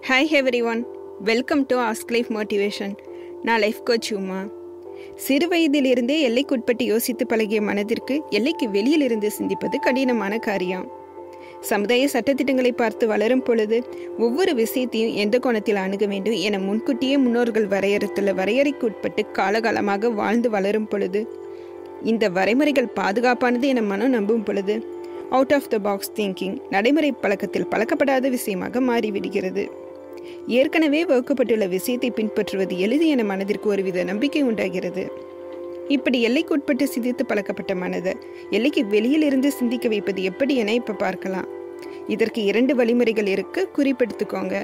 Hi everyone, welcome to Ask Life Motivation. நான் life coach Uma. சிறு வயதிலிருந்தே எல்லைக்குட்பட்டு யோசித்து பழகிய மனதிற்கு எல்லைக்கு வெளியிலிருந்து சிந்திப்பது கடினமான காரியம். சமுதாய சட்டத்திட்டங்களை பார்த்து வளரும் பொழுது ஒவ்வொரு விஷயத்தையும் எந்த கோணத்தில் அணுக வேண்டும் என முன்கூட்டியே முன்னோர்கள் வரையறுத்துள்ள வரையறைக்கு உட்பட்டு காலகாலமாக வாழ்ந்து வளரும் பொழுது இந்த வரைமுறைகள் பாதுகாப்பானது என மனம் நம்பும் பொழுது out of the box thinking நடைமுறை பழக்கத்தில் பழக்கப்படாத விஷயமாக மாறிவிடுகிறது. ஏற்கனவே வகுக்கப்பட்டுள்ள விஷயத்தை பின்பற்றுவது எளிது என மனதிற்கு ஒருவித நம்பிக்கை உண்டாகிறது. இப்படி எல்லைக்குட்பட்டு சிந்தித்து பழக்கப்பட்ட மனதை எல்லைக்கு வெளியிலிருந்து சிந்திக்க வைப்பது எப்படி என இப்ப பார்க்கலாம். இதற்கு 2 வழிமுறைகள் இருக்கு, குறிப்பெடுத்துக்கோங்க.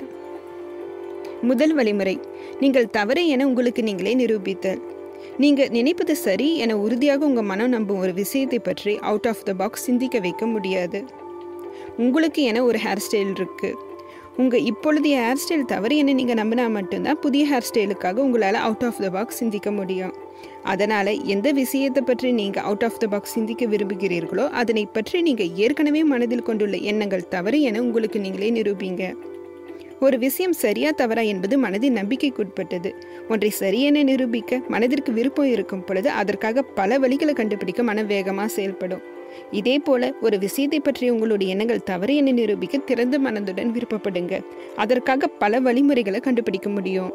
முதல் வழிமுறை, நீங்கள் தவறு என உங்களுக்கு நீங்களே நிரூபித்தல். நீங்க நினைப்பது சரி என உறுதியாக உங்க மனம் நம்பும் ஒரு விஷயத்தை பற்றி அவுட் ஆஃப் த பாக்ஸ் சிந்திக்க வைக்க முடியாது. உங்களுக்கு என ஒரு ஹேர் ஸ்டைல் இருக்கு. உங்கள் இப்பொழுதைய ஹேர் ஸ்டைல் தவறு என நீங்கள் நம்பினா மட்டும்தான் புதிய ஹேர் ஸ்டைலுக்காக உங்களால் அவுட் ஆஃப் த பாக்ஸ் சிந்திக்க முடியும். அதனால் எந்த விஷயத்தை பற்றி நீங்கள் அவுட் ஆஃப் த பாக்ஸ் சிந்திக்க விரும்புகிறீர்களோ அதனை பற்றி நீங்கள் ஏற்கனவே மனதில் கொண்டுள்ள எண்ணங்கள் தவறு என உங்களுக்கு நீங்களே நிரூபிங்க. ஒரு விஷயம் சரியா தவறா என்பது மனதின் நம்பிக்கைக்குட்பட்டது. ஒன்றை சரியென நிரூபிக்க மனதிற்கு விருப்பம் இருக்கும் பொழுது அதற்காக பல வழிகளை கண்டுபிடிக்க மனம் வேகமாக செயல்படும். இதே போல ஒரு விஷயத்தை பற்றி உங்களுடைய எண்ணங்கள் தவறு என நிரூபிக்க திறந்த மனதுடன் விருப்பப்படுங்க. அதற்காக பல வழிமுறைகளை கண்டுபிடிக்க முடியும்.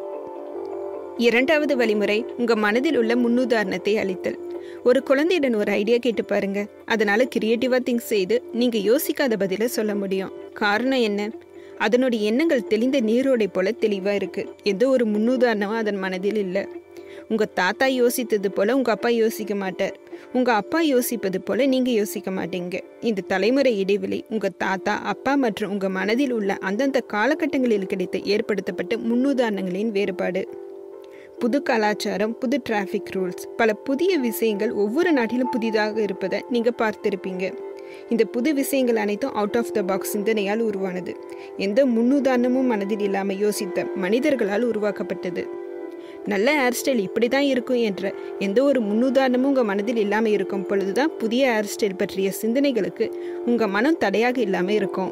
2வது வழிமுறை, உங்க மனதில் உள்ள முன்னுதாரணத்தை அளித்தல். ஒரு குழந்தையுடன் ஒரு ஐடியா கேட்டு பாருங்க. அதனால கிரியேட்டிவா திங்க் செய்து நீங்க யோசிக்காத பதில சொல்ல முடியும். காரணம் என்ன? அதனுடைய எண்ணங்கள் தெளிந்த நீரோடை போல தெளிவா இருக்கு. எந்த ஒரு முன்னுதாரணமும் அதன் மனதில் இல்லை. உங்க தாத்தா யோசித்தது போல உங்க அப்பா யோசிக்க மாட்டார். உங்க அப்பா யோசிப்பது போல நீங்க யோசிக்க மாட்டீங்க. இந்த தலைமுறை இடைவெளி உங்க தாத்தா, அப்பா மற்றும் உங்க மனதில் உள்ள அந்தந்த காலகட்டங்களில் கிடைத்த ஏற்படுத்தப்பட்ட முன்னுதாரணங்களின் வேறுபாடு. புது கலாச்சாரம், புது டிராஃபிக் ரூல்ஸ், பல புதிய விஷயங்கள் ஒவ்வொரு நாட்டிலும் புதிதாக இருப்பதை நீங்க பார்த்திருப்பீங்க. இந்த புது விஷயங்கள் அனைத்தும் அவுட் ஆஃப் த பாக்ஸ் சிந்தனையால் உருவானது. எந்த முன்னுதாரணமும் மனதில் இல்லாமல் யோசித்த மனிதர்களால் உருவாக்கப்பட்டது. நல்ல ஹேர் ஸ்டைல் இப்படி தான் இருக்கும் என்ற எந்த ஒரு முன்னுதாரணமும் உங்கள் மனதில் இல்லாமல் இருக்கும் பொழுதுதான் புதிய ஹேர் ஸ்டைல் பற்றிய சிந்தனைகளுக்கு உங்கள் மனம் தடையாக இல்லாமல் இருக்கும்.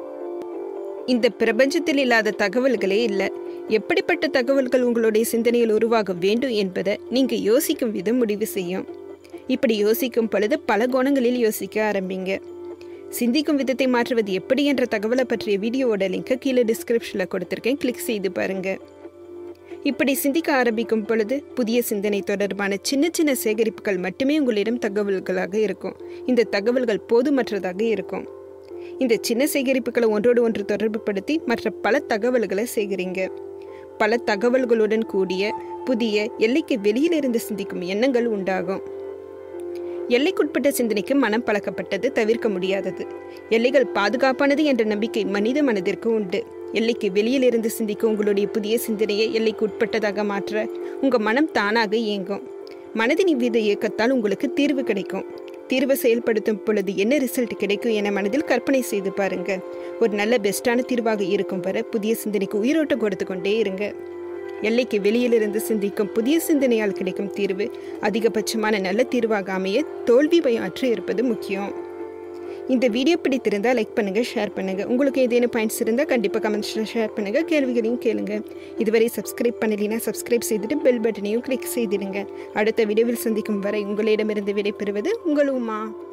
இந்த பிரபஞ்சத்தில் இல்லாத தகவல்களே இல்லை. எப்படிப்பட்ட தகவல்கள் உங்களுடைய சிந்தனையில் உருவாக வேண்டும் என்பதை நீங்கள் யோசிக்கும் விதம் முடிவு செய்யும். இப்படி யோசிக்கும் பொழுது பல கோணங்களில் யோசிக்க ஆரம்பிங்க. சிந்திக்கும் விதத்தை மாற்றுவது எப்படி என்ற தகவலை பற்றிய வீடியோவோட லிங்கை கீழே டிஸ்கிரிப்ஷனில் கொடுத்துருக்கேன், கிளிக் செய்து பாருங்க. இப்படி சிந்திக்க ஆரம்பிக்கும் பொழுது புதிய சிந்தனை தொடர்பான சின்ன சின்ன சேகரிப்புகள் மட்டுமே உங்களிடம் தகவல்களாக இருக்கும். இந்த தகவல்கள் போதுமற்றதாக இருக்கும். இந்த சின்ன சேகரிப்புகளை ஒன்றோடு ஒன்று தொடர்பு படுத்தி மற்ற பல தகவல்களை சேகரிங்க. பல தகவல்களுடன் கூடிய புதிய எல்லைக்கு வெளியிலிருந்து சிந்திக்கும் எண்ணங்கள் உண்டாகும். எல்லைக்குட்பட்ட சிந்தனைக்கு மனம் பழக்கப்பட்டது, தவிர்க்க முடியாதது. எல்லைகள் பாதுகாப்பானது என்ற நம்பிக்கை மனித மனதிற்கு உண்டு. எல்லைக்கு வெளியிலிருந்து சிந்திக்க உங்களுடைய புதிய சிந்தனையை எல்லைக்கு உட்பட்டதாக மாற்ற உங்க மனம் தானாக இயங்கும். மனதின் இவ்வித இயக்கத்தால் உங்களுக்கு தீர்வு கிடைக்கும். தீர்வை செயல்படுத்தும் பொழுது என்ன ரிசல்ட் கிடைக்கும் என மனதில் கற்பனை செய்து பாருங்க. ஒரு நல்ல பெஸ்டான தீர்வாக இருக்கும் வரை புதிய சிந்தனைக்கு உயிரோட்டம் கொடுத்து கொண்டே இருங்க. எல்லைக்கு வெளியிலிருந்து சிந்திக்கும் புதிய சிந்தனையால் கிடைக்கும் தீர்வு அதிகபட்சமான நல்ல தீர்வாக அமைய தோல்வி பயாற்று இருப்பது முக்கியம். இந்த வீடியோ பிடித்திருந்தால் லைக் பண்ணுங்க, ஷேர் பண்ணுங்க. உங்களுக்கு ஏதேனும் பாயிண்ட்ஸ் இருந்தால் கண்டிப்பாக கமெண்ட்ஸில் ஷேர் பண்ணுங்க. கேள்விகளையும் கேளுங்க. இதுவரை சப்ஸ்கிரைப் பண்ணலைன்னா சப்ஸ்கிரைப் செய்துட்டு பெல் பட்டனையும் கிளிக் செய்திடுங்க. அடுத்த வீடியோவில் சந்திக்கும் வரை உங்களிடமிருந்து விடைபெறுவது உங்கள் உமா.